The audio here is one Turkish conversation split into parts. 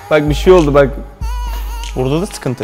Bak bir şey oldu bak. Burada da sıkıntı.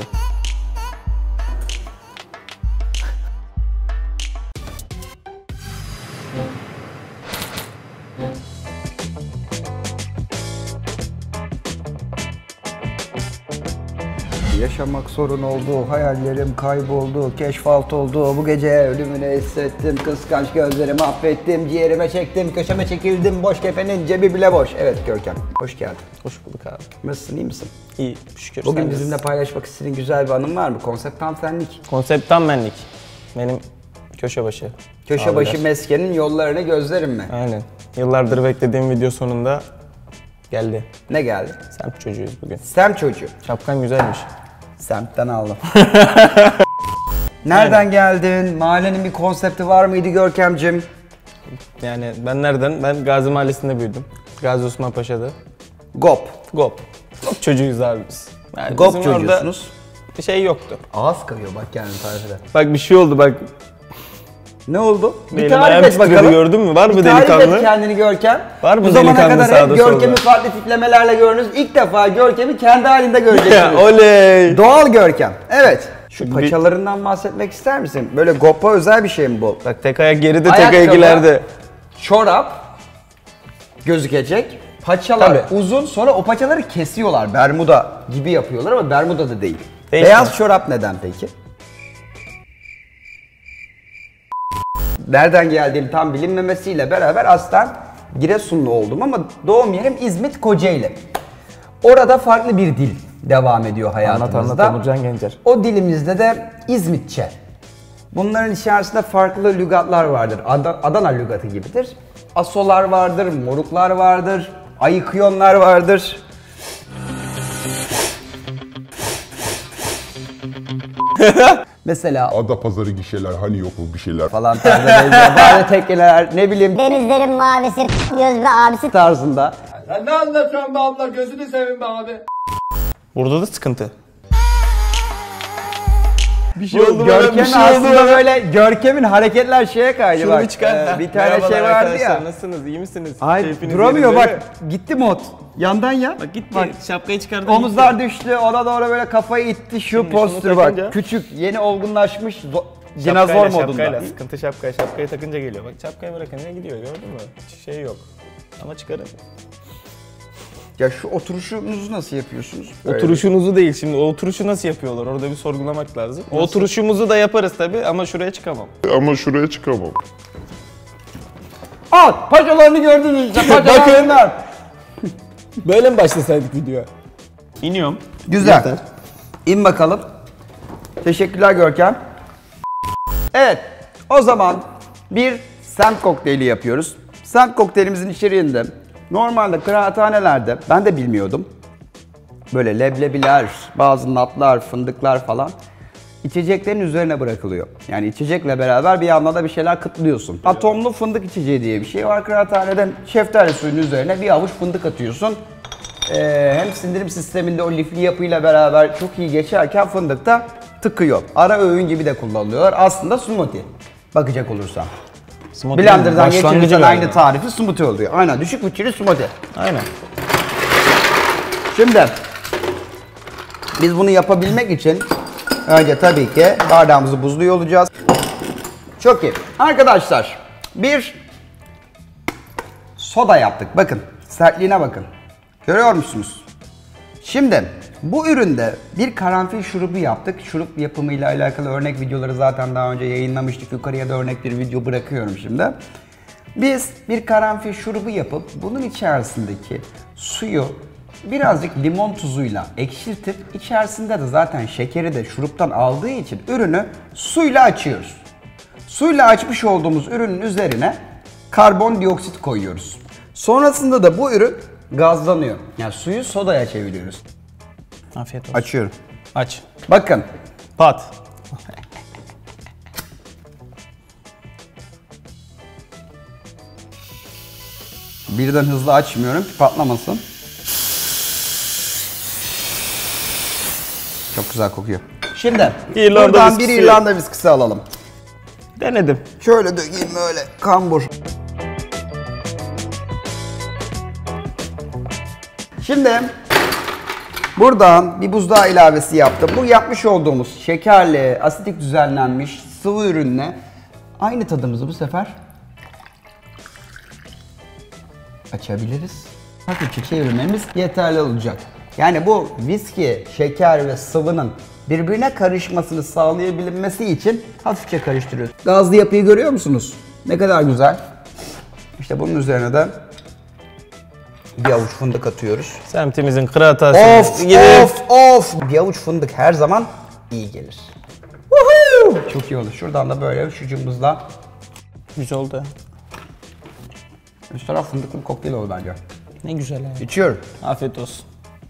Yaşamak sorun oldu, hayallerim kayboldu, keşfalt oldu. Bu gece ölümünü hissettim, kıskanç gözlerimi affettim, ciğerime çektim, köşeme çekildim, boş kefenin cebi bile boş. Evet Görkem, hoş geldin. Hoş bulduk abi. Nasılsın, iyi misin? İyi, şükür. Bugün bizimle paylaşmak istediğin güzel bir anın var mı? Konsept tam senlik. Konsept tam benlik. Benim köşe başı. Köşe başı meskenin yollarını gözlerim mi? Aynen. Yıllardır beklediğim video sonunda geldi. Ne geldi? Semt çocuğuyuz bugün. Semt çocuğu. Şapkan güzelmiş. Semtten aldım. Nereden geldin? Mahallenin bir konsepti var mıydı Görkemcim? Yani ben nereden? Ben Gazi Mahallesi'nde büyüdüm. Gazi Osman Paşa'da. Gop. Gop. Gop çocuğuyuz abi biz. Yani Gop bizim çocuğusunuz. orada bir şey yoktu. Ağız kayıyor bak kendini tarif eder. Bak bir şey oldu bak. Ne oldu? Bir Benim tarif ayağım et titredi, bakalım. gördün mü? Var mı bir tarif delikanlı? et kendini Görkem. Var mı Bu zamana delikanlı kadar hep sağda Görkem'i solda? farklı tiplemelerle gördünüz. İlk defa Görkem'i kendi halinde göreceksiniz. Oley! Doğal Görkem. Evet. Şu Bir- paçalarından bahsetmek ister misin? Böyle Gop'a özel bir şey mi bu? Bak tek ayak geride, tek Ayakkabı, ayak ileride. Çorap gözükecek. Paçalar Tabii. uzun, sonra o paçaları kesiyorlar. Bermuda gibi yapıyorlar ama Bermuda da değil. Değil Beyaz mi? çorap neden peki? Nereden geldiğim tam bilinmemesiyle beraber aslen Giresunlu oldum ama doğum yerim İzmit Kocaeli. Orada farklı bir dil devam ediyor hayatımızda. Anlat Onurcan Gencer. O dilimizde de İzmitçe. Bunların içerisinde farklı lügatlar vardır. Adana lügatı gibidir. Asolar vardır, moruklar vardır, ayıkıyonlar vardır. Mesela Adapazarı gişeler hani yok mu bir şeyler falan tarzında, bari tekkeler, ne bileyim Denizlerin mavisi, göz ve abisi tarzında. Sen ne anlatıyorsun be abla? Gözünü seveyim be abi. Burada da sıkıntı. Bir Görkem'in aslında böyle Görkem'in hareketler şeye kaydı Şunu bak. bir çıkar. Bir tane Merhabalar şey vardı arkadaşlar, ya. nasılsınız? İyi misiniz? Ay Keyfiniz duramıyor yerinde bak. mi? Gitti mod. Yandan ya. Bak gitti. Bak, Şapkayı çıkardı. omuzlar düştü. Ona doğru böyle kafayı itti. Şu Şimdi postür şunu bak. takınca- Küçük, yeni olgunlaşmış dinozor modunda. Şapkayla. Sıkıntı şapka. Şapkayı takınca geliyor. Bak şapkayı bırakınca gidiyor, gördün mü? Hiç şey yok. Ama çıkarın. Ya şu oturuşunuzu nasıl yapıyorsunuz? Böyle. Oturuşunuzu değil şimdi. O oturuşu nasıl yapıyorlar? Orada bir sorgulamak lazım. O oturuşumuzu da yaparız tabii ama şuraya çıkamam. ama şuraya çıkamam. Al! Paçalarını gördünüz işte. Paçalarından. Böyle mi başlasaydık videoya? İniyorum. Güzel. Yeter. İn bakalım. Teşekkürler Görkem. Evet, o zaman bir semt kokteyli yapıyoruz. Semt kokteylimizin içeriğinde normalde kıraathanelerde ben de bilmiyordum. Böyle leblebiler, bazı natlar, fındıklar falan içeceklerin üzerine bırakılıyor. Yani içecekle beraber bir yandan da bir şeyler kıtlıyorsun. Atomlu fındık içeceği diye bir şey var kıraathaneden. Şeftali suyunun üzerine bir avuç fındık atıyorsun. Hem sindirim sisteminde o lifli yapıyla beraber çok iyi geçerken fındık da tıkıyor. Ara öğün gibi de kullanılıyorlar. Aslında smoothie bakacak olursan. Blender'dan geçirirsen aynı tarifi smoothie oluyor. Aynen, düşük bütçeli smoothie. Aynen. Şimdi biz bunu yapabilmek için önce tabii ki bardağımızı buzluyor olacağız. Çok iyi. Arkadaşlar bir soda yaptık. Bakın sertliğine bakın. Görüyor musunuz? Şimdi bu üründe bir karanfil şurubu yaptık. Şurup yapımıyla alakalı örnek videoları zaten daha önce yayınlamıştık. Yukarıya da örnek bir video bırakıyorum şimdi. Biz bir karanfil şurubu yapıp bunun içerisindeki suyu birazcık limon tuzuyla ekşiltip içerisinde de zaten şekeri de şuruptan aldığı için ürünü suyla açıyoruz. Suyla açmış olduğumuz ürünün üzerine karbondioksit koyuyoruz. Sonrasında da bu ürün gazlanıyor. Yani suyu sodaya çeviriyoruz. Afiyet olsun. Açıyorum. Aç. Bakın. Pat. Birden hızlı açmıyorum ki patlamasın. Çok güzel kokuyor. Şimdi İrlanda buradan bir viskisi. İrlanda viskisi alalım. Denedim. Şöyle dökeyim böyle kambur. Şimdi Buradan bir buzdağı ilavesi yaptım. Bu yapmış olduğumuz şekerli, asidik düzenlenmiş sıvı ürünle aynı tadımızı bu sefer açabiliriz. Hafifçe çevirmemiz yeterli olacak. Yani bu viski, şeker ve sıvının birbirine karışmasını sağlayabilmesi için hafifçe karıştırıyoruz. Gazlı yapıyı görüyor musunuz? Ne kadar güzel. İşte bunun üzerine de bir avuç fındık atıyoruz. Semtimizin kıraatası. Of! Bir avuç fındık her zaman iyi gelir. Woohoo! Çok iyi olur. Şuradan da böyle şu cımbızla. Güzel oldu. Üst taraf fındıklı bir kokteyl olur bence. Ne güzel abi. İçiyorum. Afiyet olsun.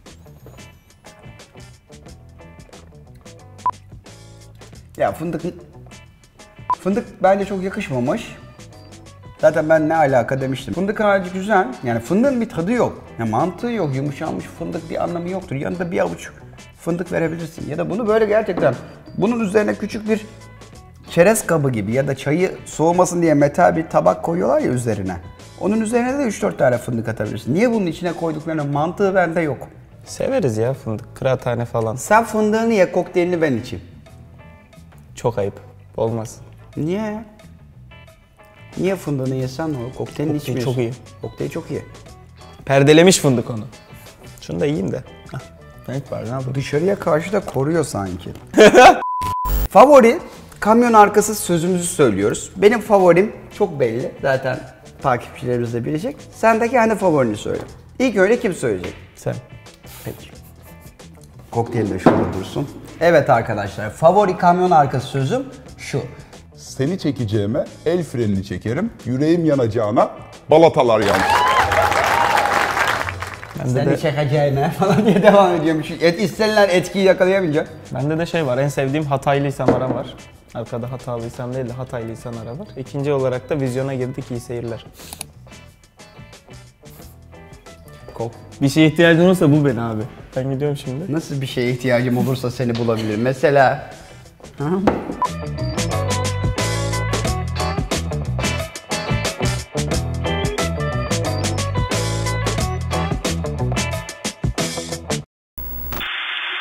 Ya fındık bence çok yakışmamış. Zaten ben ne alaka demiştim. Fındık harici güzel. Yani fındığın bir tadı yok. Ya mantığı yok. Yumuşanmış fındık bir anlamı yoktur. Yanında bir avuç fındık verebilirsin. Ya da bunu böyle gerçekten bunun üzerine küçük bir çerez kabı gibi ya da çayı soğumasın diye metal bir tabak koyuyorlar ya üzerine. Onun üzerine de 3-4 tane fındık atabilirsin. Niye bunun içine koyduklarının mantığı bende yok. Severiz ya fındık. Kıraathane falan. Sen fındığını ye, kokteylini ben içeyim. Çok ayıp. Olmaz. Niye? Niye fındığını yesen ne olur? Kokteylini Kokteyl içmiyorsun. çok iyi. Kokteyl çok iyi. Perdelemiş fındık onu. Şunu da yiyeyim de. Hah. Renk var ne yapayım? Dışarıya karşı da koruyor sanki. Favori kamyon arkası sözümüzü söylüyoruz. Benim favorim çok belli. Zaten takipçilerimiz de bilecek. Sen de kendi favorini söyle. İlk öyle kim söyleyecek? Sen. Peki. Kokteyl de şurada dursun. Evet arkadaşlar, favori kamyon arkası sözüm şu. Seni çekeceğime el frenini çekerim. Yüreğim yanacağına balatalar yanar. Seni çekeceğine falan diye devam ediyormuş. İstenilen etkiyi yakalayamayacak. Bende de şey var. En sevdiğim Hataylıysam ara var. Arkada hatalıysam değil de Hataylıysam ara var. İkinci olarak da vizyona girdik. İyi seyirler. Kok. Bir şeye ihtiyacın olursa bul beni abi. Ben gidiyorum şimdi. Nasıl bir şeye ihtiyacım olursa seni bulabilirim. Mesela... Hı?